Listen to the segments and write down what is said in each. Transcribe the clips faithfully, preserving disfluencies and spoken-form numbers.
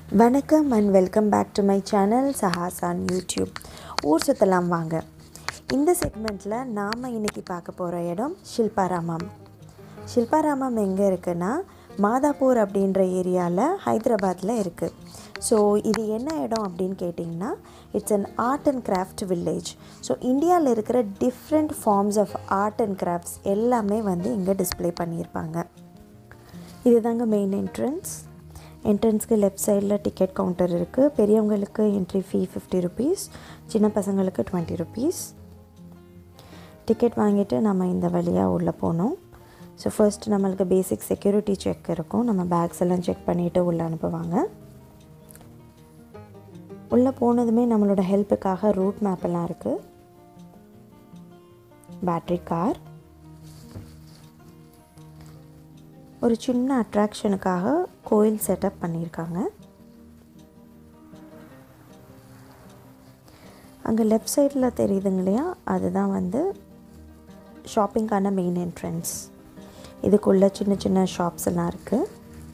வணக்கம் and welcome back to my channel Sahas on YouTube. ஊர் சுத்தலாம் வாங்க. இந்த செக்மெண்ட்டில் நாம் இன்றைக்கி பார்க்க போகிற இடம் ஷில்பாராமம். ஷில்பாராமம் எங்கே இருக்குன்னா மாதாப்பூர் அப்படின்ற ஏரியாவில் ஹைதராபாத்தில் இருக்குது. ஸோ இது என்ன இடம் அப்படின்னு கேட்டிங்கன்னா it's an art and craft village. So இந்தியாவில் இருக்கிற different forms of art and crafts எல்லாமே வந்து இங்கே டிஸ்ப்ளே பண்ணியிருப்பாங்க. இது தாங்க மெயின் என்ட்ரன்ஸ். என்ட்ரன்ஸ்க்கு லெஃப்ட் சைடில் டிக்கெட் கவுண்டர் இருக்குது. பெரியவங்களுக்கு என்ட்ரி ஃபீ ஃபிஃப்டி ருபீஸ், சின்ன பசங்களுக்கு டுவெண்ட்டி ருபீஸ். டிக்கெட் வாங்கிட்டு நம்ம இந்த வழியாக உள்ளே போனோம். ஸோ ஃபர்ஸ்ட் நம்மளுக்கு பேசிக் செக்யூரிட்டி செக் இருக்கும். நம்ம பேக்ஸ் எல்லாம் செக் பண்ணிவிட்டு உள்ளே அனுப்புவாங்க. உள்ளே போனதுமே நம்மளோட ஹெல்ப்புக்காக ரூட் மேப் எல்லாம் இருக்குது. பேட்ரி கார், ஒரு சின்ன அட்ராக்ஷனுக்காக கோயில் செட்டப் பண்ணியிருக்காங்க. அங்கே லெஃப்ட் சைடில் தெரியுதுங்க இல்லையா, அதுதான் வந்து ஷாப்பிங்கான மெயின் என்ட்ரன்ஸ். இதுக்குள்ளே சின்ன சின்ன ஷாப்ஸ் எல்லாம் இருக்குது.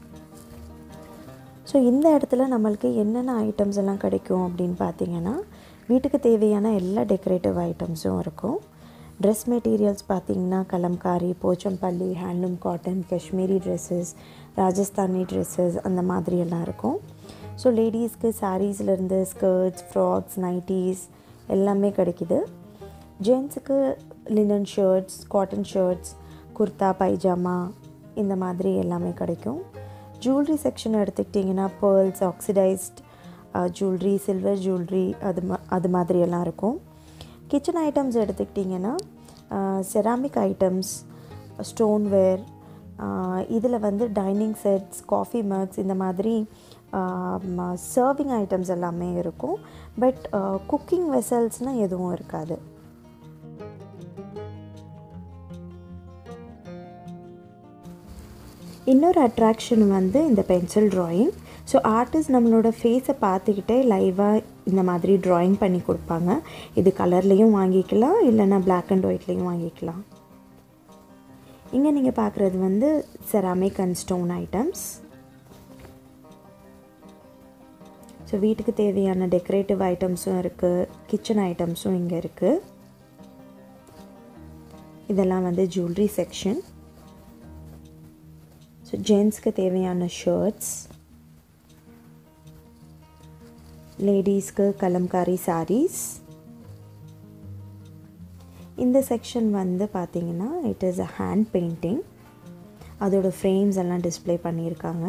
ஸோ இந்த இடத்துல நம்மளுக்கு என்னென்ன ஐட்டம்ஸ் எல்லாம் கிடைக்கும் அப்படின்னு பார்த்தீங்கன்னா வீட்டுக்கு தேவையான எல்லா டெக்கரேட்டிவ் ஐட்டம்ஸும் இருக்கும். ட்ரெஸ் மெட்டீரியல்ஸ் பார்த்திங்கன்னா Kalamkari, Pochampally, handloom cotton, Kashmiri dresses, Rajasthani dresses அந்த மாதிரி எல்லாம் இருக்கும். ஸோ லேடீஸ்க்கு சாரீஸ்லேருந்து ஸ்கர்ட்ஸ், ஃப்ராக்ஸ், நைட்டீஸ் எல்லாமே கிடைக்கிது. ஜென்ஸுக்கு linen shirts, cotton shirts, kurta, pyjama இந்த மாதிரி எல்லாமே கிடைக்கும். ஜுவல்லரி செக்ஷன் எடுத்துக்கிட்டிங்கன்னா pearls, oxidised jewellery, silver jewellery அது மா அது மாதிரியெல்லாம் இருக்கும். கிச்சன் ஐட்டம்ஸ் எடுத்துக்கிட்டிங்கன்னா செராமிக் ஐட்டம்ஸ், ஸ்டோன்வேர், இதில் வந்து டைனிங் செட்ஸ், காஃபி மக்ஸ் இந்த மாதிரி சர்விங் ஐட்டம்ஸ் எல்லாமே இருக்கும். பட் குக்கிங் வெசல்ஸ்னால் எதுவும் இருக்காது. இன்னொரு அட்ராக்ஷன் வந்து இந்த பென்சில் ட்ராயிங். ஸோ ஆர்டிஸ்ட் நம்மளோட ஃபேஸை பார்த்துக்கிட்டே லைவாக இந்த மாதிரி ட்ராயிங் பண்ணி கொடுப்பாங்க. இது கலர்லேயும் வாங்கிக்கலாம், இல்லைன்னா பிளாக் அண்ட் ஒயிட்லேயும் வாங்கிக்கலாம். இங்கே நீங்கள் பார்க்குறது வந்து ceramic and stone items. So வீட்டுக்கு தேவையான டெக்கரேட்டிவ் ஐட்டம்ஸும் இருக்குது, கிச்சன் ஐட்டம்ஸும் இங்கே இருக்குது. இதெல்லாம் வந்து ஜுவல்லரி செக்ஷன். ஸோ ஜென்ஸ்க்கு தேவையான ஷர்ட்ஸ், லேடீஸ்க்கு கலம்காரி சாரீஸ். இந்த செக்ஷன் வந்து பார்த்திங்கன்னா it is a hand painting. அதோட ஃப்ரேம்ஸ் எல்லாம் டிஸ்ப்ளே பண்ணியிருக்காங்க.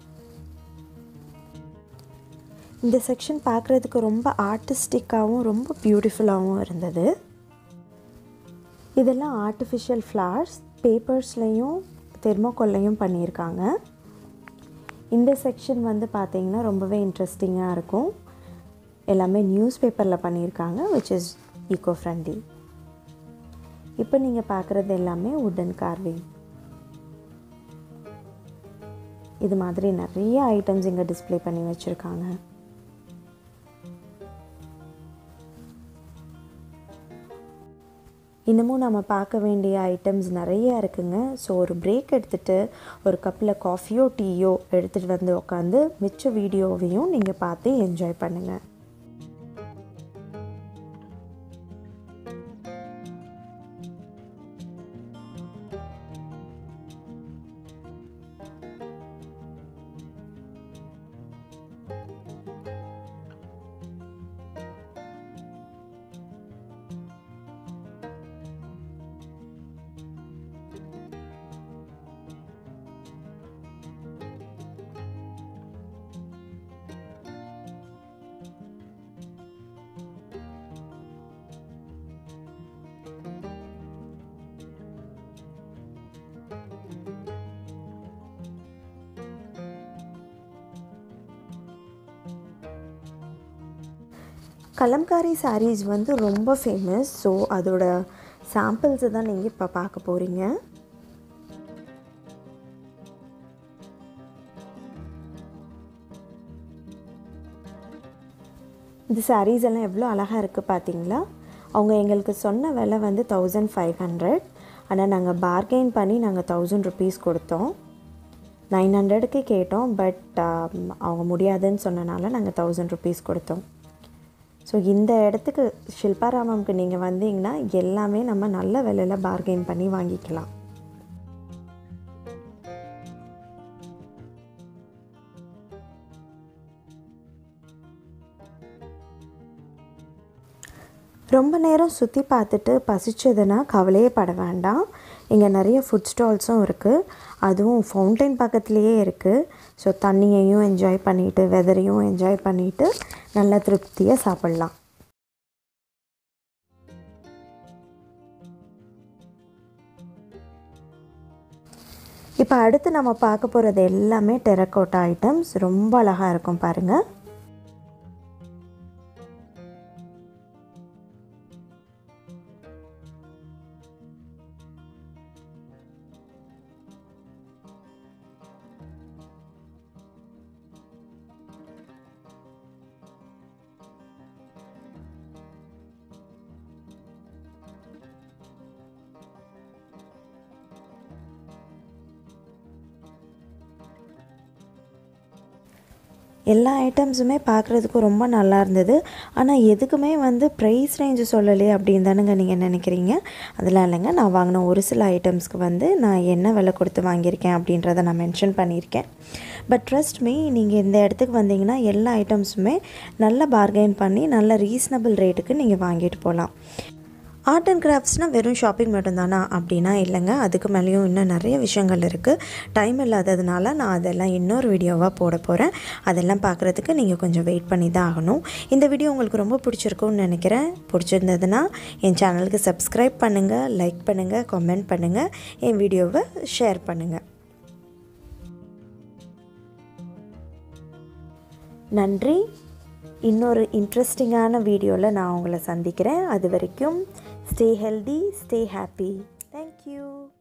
இந்த செக்ஷன் பார்க்குறதுக்கு ரொம்ப ஆர்டிஸ்டிக்காகவும் ரொம்ப பியூட்டிஃபுல்லாகவும் இருந்தது. இதெல்லாம் ஆர்டிஃபிஷியல் ஃப்ளவர்ஸ் பேப்பர்ஸ்லேயும் தெர்மோகோல்லையும் பண்ணியிருக்காங்க. இந்த செக்ஷன் வந்து பார்த்திங்கன்னா ரொம்பவே இன்ட்ரெஸ்டிங்காக இருக்கும். எல்லாமே நியூஸ் பேப்பரில் பண்ணியிருக்காங்க, விச் இஸ் ஈகோ ஃப்ரெண்ட்லி. இப்போ நீங்கள் பார்க்குறது எல்லாமே வுடன் கார்விங். இது மாதிரி நிறைய ஐட்டம்ஸ் இங்கே டிஸ்ப்ளே பண்ணி வச்சுருக்காங்க. இன்னமும் நம்ம பார்க்க வேண்டிய ஐட்டம்ஸ் நிறைய இருக்குங்க. ஸோ ஒரு பிரேக் எடுத்துகிட்டு ஒரு கப்பில் காஃபியோ டீயோ எடுத்துகிட்டு வந்து உட்காந்து மிச்ச வீடியோவையும் நீங்கள் பார்த்து என்ஜாய் பண்ணுங்கள். கலம்காரி சாரீஸ் வந்து ரொம்ப ஃபேமஸ். ஸோ அதோட சாம்பிள்ஸை தான் நீங்கள் இப்போ பார்க்க போகிறீங்க. இந்த சாரீஸ் எல்லாம் எவ்வளோ அழகாக இருக்குது பார்த்தீங்களா. அவங்க எங்களுக்கு சொன்ன விலை வந்து தௌசண்ட் ஃபைவ் ஹண்ட்ரட் ஆனால் நாங்கள் பார்கெயின் பண்ணி நாங்கள் தௌசண்ட் ருபீஸ் கொடுத்தோம். நைன் ஹண்ட்ரடுக்கு கேட்டோம். பட் அவங்க முடியாதுன்னு சொன்னனால நாங்கள் தௌசண்ட் ருபீஸ் கொடுத்தோம். ஸோ இந்த இடத்துக்கு ஷில்பாராமம்க்கு நீங்கள் வந்தீங்கன்னா எல்லாமே நம்ம நல்ல விலையில் பார்கெயின் பண்ணி வாங்கிக்கலாம். ரொம்ப நேரம் சுற்றி பார்த்துட்டு பசிச்சதுன்னா கவலையே பட வேண்டாம். இங்கே நிறைய ஃபுட் ஸ்டால்ஸும் இருக்குது. அதுவும் ஃபவுண்டைன் பக்கத்துலேயே இருக்குது. ஸோ தண்ணியையும் என்ஜாய் பண்ணிவிட்டு வெதரையும் என்ஜாய் பண்ணிவிட்டு நல்லா திருப்தியாக சாப்பிட்லாம். இப்போ அடுத்து நம்ம பார்க்க போகிறது எல்லாமே டெரக்கோட்டா ஐட்டம்ஸ். ரொம்ப அழகாக இருக்கும் பாருங்கள். எல்லா ஐட்டம்ஸுமே பார்க்குறதுக்கு ரொம்ப நல்லா இருந்தது. ஆனால் எதுக்குமே வந்து ப்ரைஸ் ரேஞ்சு சொல்லலையே அப்படின்னு தானுங்க நீங்கள் நினைக்கிறீங்க. அதெல்லாம் இல்லைங்க. நான் வாங்கின ஒரு சில ஐட்டம்ஸ்க்கு வந்து நான் என்ன விலை கொடுத்து வாங்கியிருக்கேன் அப்படின்றத நான் மென்ஷன் பண்ணியிருக்கேன். பட் ட்ரஸ்ட் மீ, நீங்கள் இந்த இடத்துக்கு வந்தீங்கன்னா எல்லா ஐட்டம்ஸுமே நல்ல பார்கெயின் பண்ணி நல்ல ரீசனபிள் ரேட்டுக்கு நீங்கள் வாங்கிட்டு போகலாம். ஆர்ட் அண்ட் கிராஃப்ட்ஸ்னால் வெறும் ஷாப்பிங் மட்டும்தானா அப்படின்னா இல்லைங்க. அதுக்கு மேலேயும் இன்னும் நிறைய விஷயங்கள் இருக்குது. டைம் இல்லாததுனால நான் அதெல்லாம் இன்னொரு வீடியோவாக போட போகிறேன். அதெல்லாம் பார்க்குறதுக்கு நீங்கள் கொஞ்சம் வெயிட் பண்ணி தான் ஆகணும். இந்த வீடியோ உங்களுக்கு ரொம்ப பிடிச்சிருக்கும்னு நினைக்கிறேன். பிடிச்சிருந்ததுன்னா என் சேனலுக்கு சப்ஸ்கிரைப் பண்ணுங்கள், லைக் பண்ணுங்கள், கமெண்ட் பண்ணுங்கள், என் வீடியோவை ஷேர் பண்ணுங்கள். நன்றி. இன்னொரு இன்ட்ரெஸ்டிங்கான வீடியோவில் நான் உங்களை சந்திக்கிறேன். அது வரைக்கும் stay healthy, stay happy. Thank you.